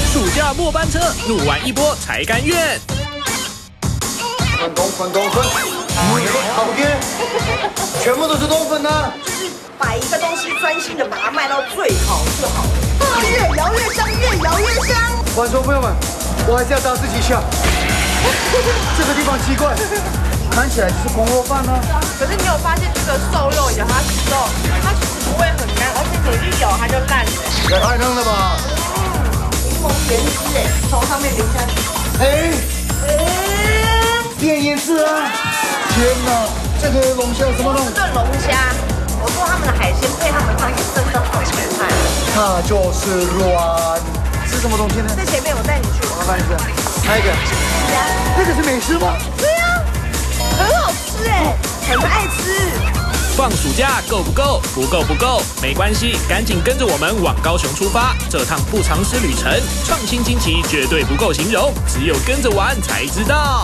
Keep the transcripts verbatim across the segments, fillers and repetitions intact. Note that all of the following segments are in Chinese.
暑假末班车，怒玩一波才甘愿。 粉冬粉冬粉，好爹，全部都是冬粉呢。 就是把一个东西专心的把它卖到最好最好，越摇越香，越摇越香。 观众朋友们，我还是要打自己下。这个地方奇怪，看起来就是空肉饭呢。 可是你有发现这个瘦肉咬下去之后，它其实不会很干，而且你一咬它就烂了。 也太嫩了吧！ 柠檬原汁哎，从上面淋下去。 哎哎，变颜色啊！天哪，这个龙虾什么弄？ 这龙虾，我说他们的海鲜配他们汤也真的好厉害。 它就是软。是什么东西呢？ 在前面我带你去。 我看一下，哪一个？这个是美食吗？ 对啊，很好吃哎，很爱吃。 放暑假够不够？不够不够，没关系，赶紧跟着我们往高雄出发。这趟不藏私旅程，创新惊奇绝对不够形容，只有跟着玩才知道。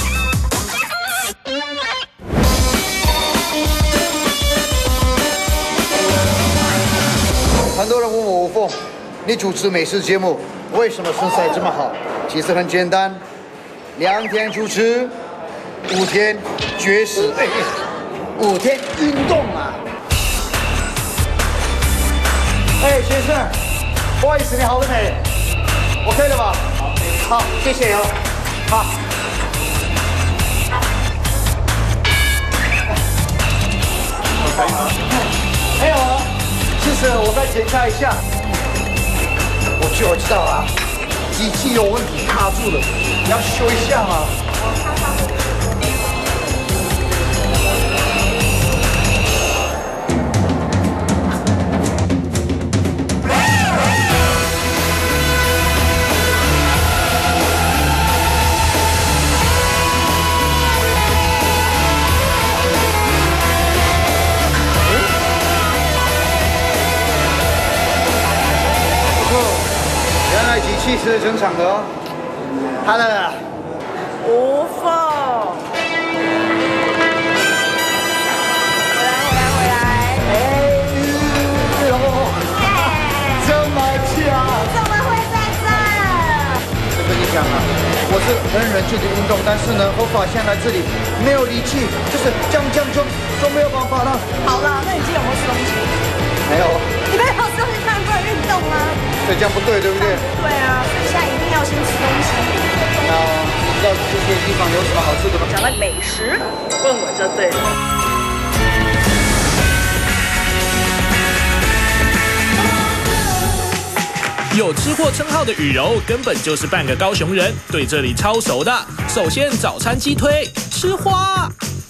很多人问我吴凤，你主持美食节目，为什么身材这么好？其实很简单，两天主持，五天绝食。哎五天运动啊！哎，先生，不好意思，你好了没 ？OK 了吧？好，谢谢哦。好。没有啊，其实我再检查一下，我就知道了，机器有问题卡住了，你要修一下嘛。机器是正常的哦。好了， 吴凤，回来回来回来！ 哎呦，这么巧， 怎么会在这儿？ 我跟你讲啊，我是很认真的运动，但是呢，我发现来这里没有力气，就是这样这样就就没有办法了。 好了，那你今天有没有吃东西？ 没有。 你没有吃东西，当然不能运动啊。 所以这样不对，对不对？ 对啊，所以现在一定要先吃东西。 那你知道这些地方有什么好吃的吗？ 讲到美食，问我就对了。 有吃货称号的雨柔根本就是半个高雄人，对这里超熟的。首先早餐鸡推吃花。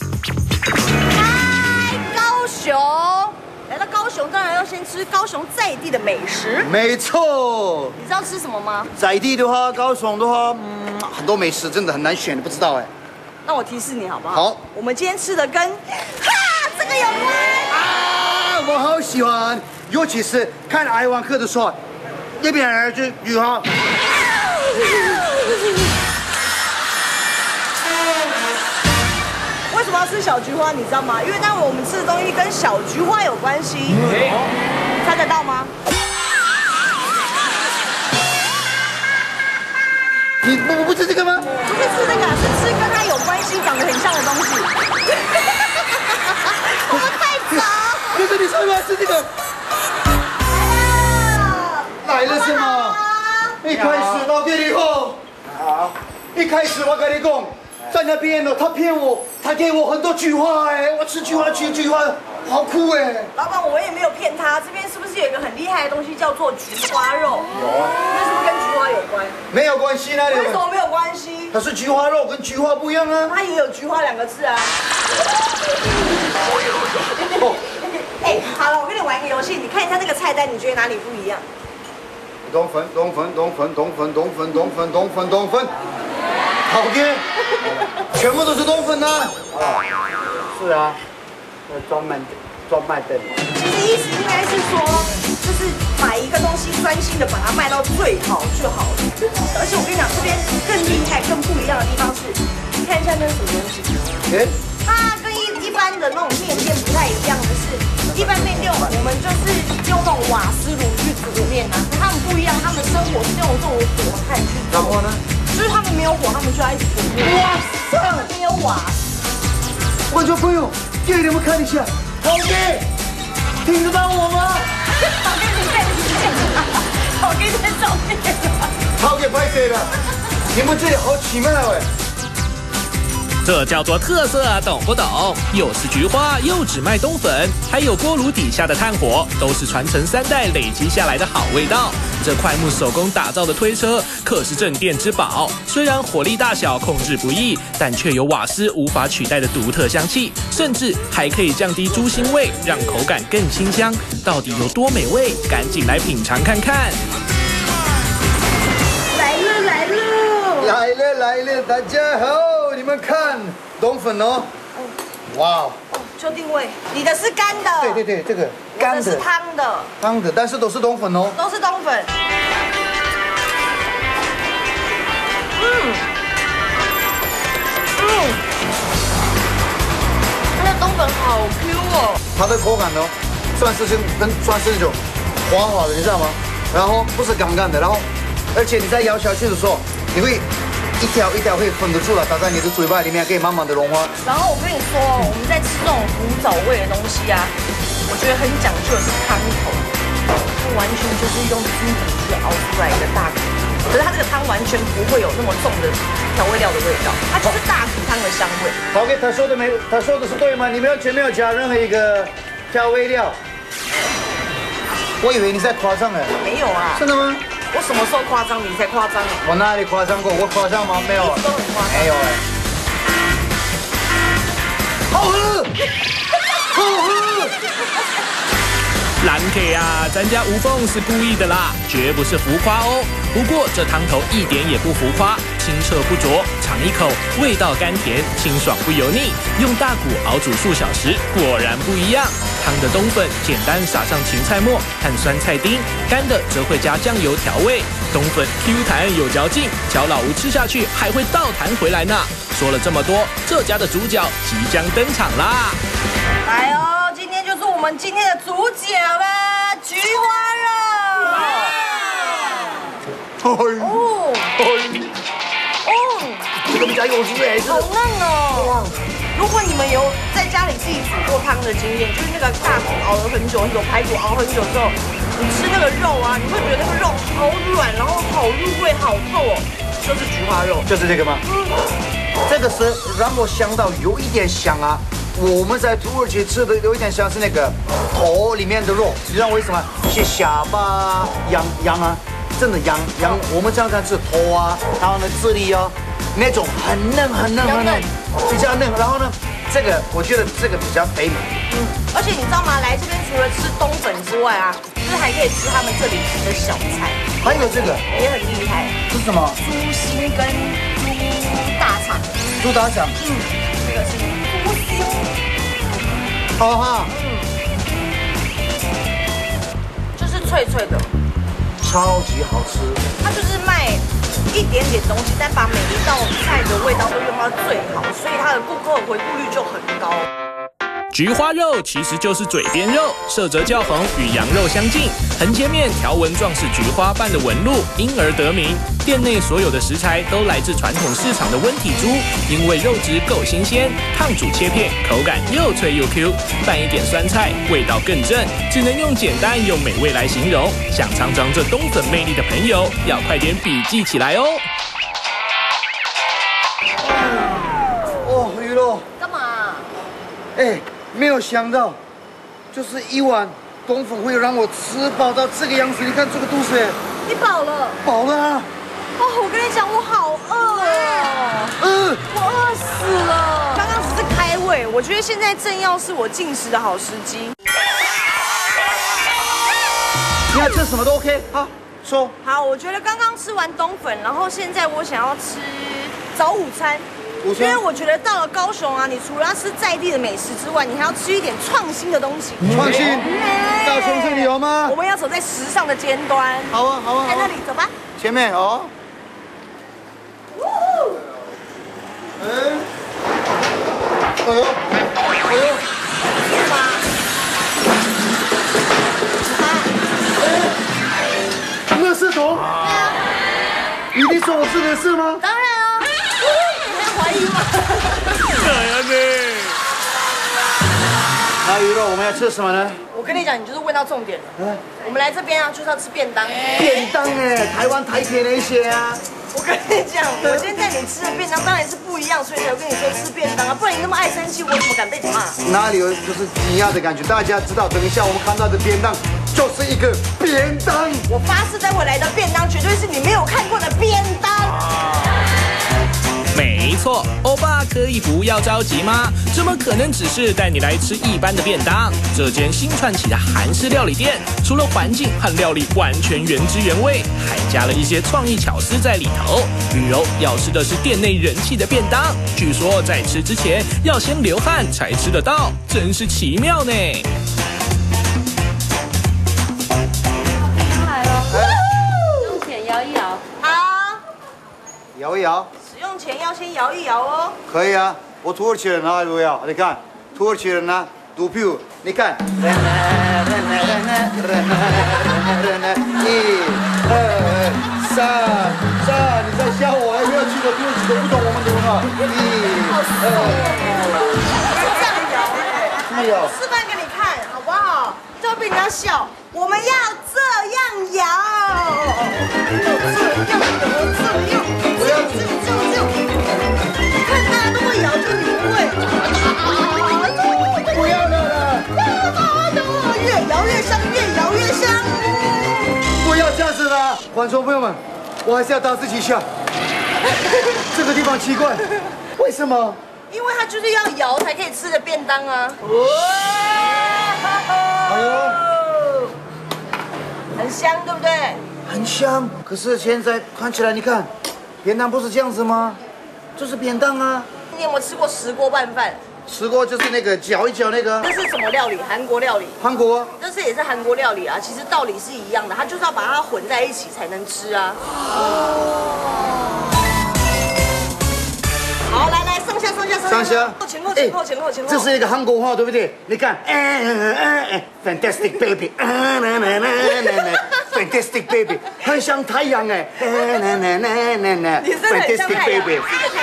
嗨，高雄。来到高雄，当然要先吃高雄在地的美食。 没错。 你知道吃什么吗？ 在地的话，高雄的话，嗯，很多美食真的很难选，你不知道哎。 那我提示你好不好？ 好。 我们今天吃的跟哈这个有关啊，我好喜欢，尤其是看爱玩客的时候，一边儿就雨哈。 为什么要吃小菊花？你知道吗？因为待会我们吃的东西跟小菊花有关系。嗯、猜得到吗？ 你不不吃这个吗？ 不是吃这个，是吃跟它有关系、长得很像的东西。我们太早。 可是你说要吃这个。来了是吗？一开始我跟你讲，好，一开始我跟你讲。在那边呢，他骗我，他给我很多菊花哎，我吃菊花吃菊花，好酷哎！ 老板，我也没有骗他，这边是不是有一个很厉害的东西叫做菊花肉？ 有啊， 那是不是跟菊花有关？ 没有关系，那里为什么没有关系？ 它是菊花肉，跟菊花不一样啊。 它也有菊花两个字啊。哦，哎，好了，我跟你玩一个游戏，你看一下那个菜单，你觉得哪里不一样？ 冬粉，冬粉，冬粉，冬粉，冬粉，冬粉，冬粉，冬粉。好的，全部都是冬粉呢。啊，是啊，专门专卖店。 其实意思应该是说，就是买一个东西专心的把它卖到最好就好了。而且我跟你讲，这边更厉害、更不一样的地方是，你看一下那是什么东西？ 哎， 它跟一一般的那种面店不太一样的是，一般面店我们就是用那种瓦斯炉去煮面啊，他们不一样，他们生活是用这种火然后呢？ 就是他们没有火，他们就要一直煮。 哇塞！ 没有瓦。 观众朋友，给你们看一下，好给，听得到我吗？ 好给你在里面，好给在上面。 好给拍谁了？你们这里好奇妙哎！ 这叫做特色，懂不懂？又是菊花，又只卖冬粉，还有锅炉底下的炭火，都是传承三代累积下来的好味道。这块木手工打造的推车可是镇店之宝，虽然火力大小控制不易，但却有瓦斯无法取代的独特香气，甚至还可以降低猪腥味，让口感更清香。到底有多美味？赶紧来品尝看看！ 来了来了！ 来了来了，大家好，你们看冬粉哦，哇哦， 邱定位，你的是干的， 对对对，这个干的我的是汤的， 汤的，但是都是冬粉哦。 都是冬粉。嗯嗯，它的冬粉好 Q 哦， 它的口感呢，算是跟算是那种滑滑的，你知道吗？然后不是干干的，然后而且你在咬下去的时候，你会一条一条会分得出来，打在你的嘴巴里面，可以慢慢的融化。 然后我跟你说，我们在吃这种古早味的东西啊，我觉得很讲究的是汤头，它完全就是用猪骨去熬出来的大骨，可是它这个汤完全不会有那么重的调味料的味道，它就是大骨汤的香味。 好，OK，他说的没，他说的是对吗？你们完全没有加任何一个调味料。我以为你在夸张哎。 没有啊。 真的吗？ 我什么时候夸张？你才夸张哎！ 我哪里夸张过？我夸张吗？没有。 都很夸张。 没有哎。好喝，好喝。 蓝 K 啊，咱家吴凤是故意的啦，绝不是浮夸哦。不过这汤头一点也不浮夸，清澈不浊，尝一口，味道甘甜，清爽不油腻。用大骨熬煮数小时，果然不一样。汤的冬粉简单撒上芹菜末和酸菜丁，干的则会加酱油调味。冬粉 Q 弹有嚼劲，乔老吴吃下去还会倒弹回来呢。说了这么多，这家的主角即将登场啦！ 来哦，今天就是我们今天的主角啦，菊花肉。哦哦， 这个比较有滋味， 好嫩哦！如果你们有在家里自己煮过汤的经验，就是那个大骨熬了很久，有排骨熬很久之后，你吃那个肉啊，你会觉得那个肉好软，然后好入味，好透哦。就是菊花肉， 就是这个吗？嗯，这个是让我想到有一点像啊，我们在土耳其吃的有一点像是那个头里面的肉，你知道为什么？是下巴羊羊啊，真的羊羊，我们常常吃头啊，然后呢这里啊，那种很嫩很嫩很嫩，比较嫩。然后呢，这个我觉得这个比较肥美。 嗯，而且你知道吗？来这边除了吃冬粉之外啊，就是还可以吃他们这里的小菜， 还有这个也很厉害。 是什么？ 猪心跟猪大肠。 猪大肠。 嗯，这个是猪心。 好哈。 嗯，就是脆脆的， 超级好吃。 它就是卖一点点东西，但把每一道菜的味道都用到最好，所以它的顾客回顾率就很高。 菊花肉其实就是嘴边肉，色泽较红，与羊肉相近，横切面条纹状是菊花瓣的纹路，因而得名。店内所有的食材都来自传统市场的温体猪，因为肉质够新鲜，烫煮切片，口感又脆又 Q， 拌一点酸菜，味道更正，只能用简单又美味来形容。想尝尝这冬粉魅力的朋友，要快点笔记起来哦！ 哦，鱼肉。 干嘛？ 哎。没有想到，就是一碗冬粉会让我吃饱到这个样子。你看这个肚子， 你饱了？ 饱了啊！ 哦，我跟你讲，我好饿哦。嗯，我饿死了。刚刚只是开胃，我觉得现在正要是我进食的好时机。 你要吃什么都 OK， 好，说。 好，我觉得刚刚吃完冬粉，然后现在我想要吃早午餐。因为我觉得到了高雄啊，你除了要吃在地的美食之外，你还要吃一点创新的东西。 创新？高雄这里有吗？ 我们要走在时尚的尖端。 好啊，好啊， 在那里走吧。 前面哦。嗯。哎呦，哎呦。 是吗？ 哎，垃圾桶。一定是我是你的事吗？ 当然啊，你还怀疑吗？ 这样呢？ 那鱼肉我们要吃什么呢？ 我跟你讲，你就是问到重点了。嗯，我们来这边啊，就是要吃便当。 便当哎，台湾台铁那些啊。 我跟你讲，我今天带你吃的便当当然是不一样，所以才会跟你说吃便当啊，不然你那么爱生气，我怎么敢被你骂？ 哪里有就是惊讶的感觉？大家知道，等一下我们看到的便当就是一个便当。 我发誓，待会来的便当绝对是你没有看过的便当。 没错，欧巴可以不要着急吗？怎么可能只是带你来吃一般的便当？这间新串起的韩式料理店，除了环境和料理完全原汁原味，还加了一些创意巧思在里头。雨柔要吃的是店内人气的便当，据说在吃之前要先流汗才吃得到，真是奇妙呢。 来哦，用钱摇一摇。 好， 摇一摇。 用钱要先摇一摇哦。 可以啊，我土耳其人啊，如要你看，土耳其人呢，赌票，你看，一、二、三，三，你在笑我，不要去的土耳其都不懂我们的文化。一、二， 这样摇哎， 这么摇， 示范给你看好不好？这会被人家笑。我们要这样摇，这样摇，这样，不要这样这样这样。你看大家都会摇，就你不会。 不要了， 越摇越香，越摇越香。 不要这样子啦，观众朋友们，我还是要打自己笑。这个地方奇怪，为什么？ 因为它就是要摇才可以吃的便当啊。 哎呦。 很香，对不对？ 很香，可是现在看起来，你看，便当不是这样子吗？就是便当啊。 你有没有吃过石锅拌饭？ 石锅就是那个搅一搅那个。 这是什么料理？韩国料理。 韩国。 这是也是韩国料理啊，其实道理是一样的，它就是要把它混在一起才能吃啊。哦。好，来来，上下上下上下。 前后前后前后前后。 这是一个韩国话，对不对？你看，哎哎哎 ，Fantastic Baby， Fantastic Baby， 很像太阳哎， 你真的很像太阳。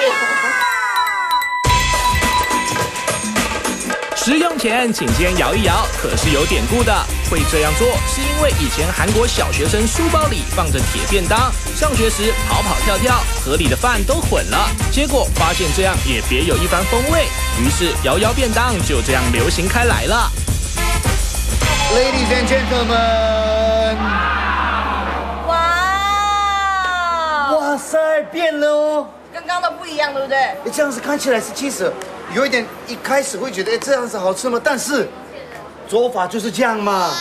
食用前请先摇一摇，可是有典故的。会这样做是因为以前韩国小学生书包里放着铁便当，上学时跑跑跳跳，盒里的饭都混了。结果发现这样也别有一番风味，于是摇摇便当就这样流行开来了。 Ladies and gentlemen， 哇！ 哇塞，变了哦！ 跟刚刚都不一样，对不对？ 哎，这样子看起来是其实有一点，一开始会觉得哎这样子好吃吗？但是做法就是这样嘛，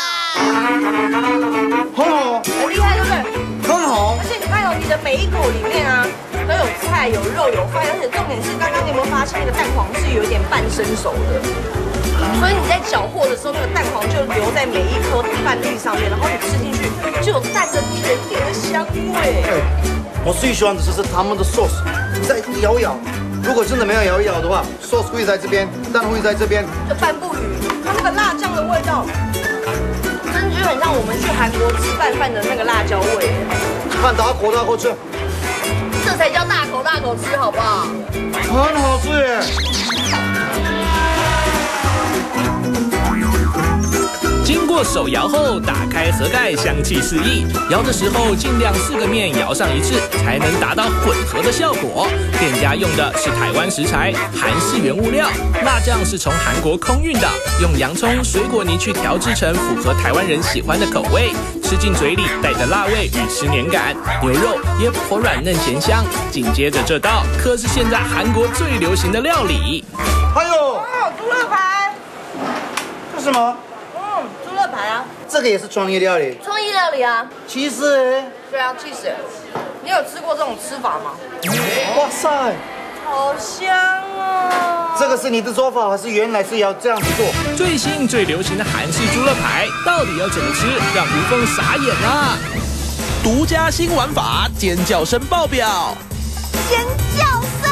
很好， 很厉害，对不对？ 很好。 而且你看哦，你的每一口里面啊，都有菜、有肉、有饭，而且重点是刚刚你有没有发现那个蛋黄是有一点半生熟的？所以你在搅和的时候，那个蛋黄就留在每一颗饭粒上面，然后你吃进去就有蛋的甜甜的香味。 对，我最喜欢的就是他们的 sauce， 再摇一摇。如果真的没有摇一摇的话 ，sauce 会在这边，蛋会在这边， 就拌不匀。它那个辣酱的味道，真的就很像我们去韩国吃拌饭的那个辣椒味。 看大口大口吃， 这才叫大口大口吃，好不好？ 很好吃耶。 经过手摇后，打开盒盖，香气四溢。摇的时候尽量四个面摇上一次，才能达到混合的效果。店家用的是台湾食材，韩式原物料，辣酱是从韩国空运的，用洋葱、水果泥去调制成符合台湾人喜欢的口味，吃进嘴里带着辣味与吃黏感，牛肉也颇软嫩咸香。紧接着这道可是现在韩国最流行的料理。 还有， 哦，猪肋排。 这是什么？ 猪肋排啊， 这个也是创意料理。 创意料理啊， 其实， 对啊，气死！你有吃过这种吃法吗？ 哇塞， 好香啊！ 这个是你的做法，还是原来是要这样子做？ 最新最流行的韩式猪肋排到底要怎么吃，让吴凤傻眼啊！独家新玩法，尖叫声爆表！ 尖叫声！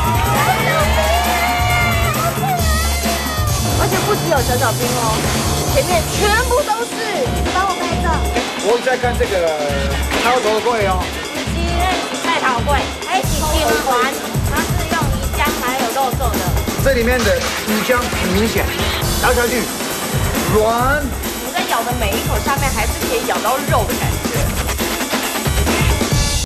而且不只有小小兵哦， 前面全部都是。 帮我拍照。 我在看这个超头柜哦。 鸡认识菜头粿，还是金环，它是用鱼浆还有肉做的。 这里面的鱼浆很明显，咬下去软。 你在咬的每一口下面还是可以咬到肉的感觉。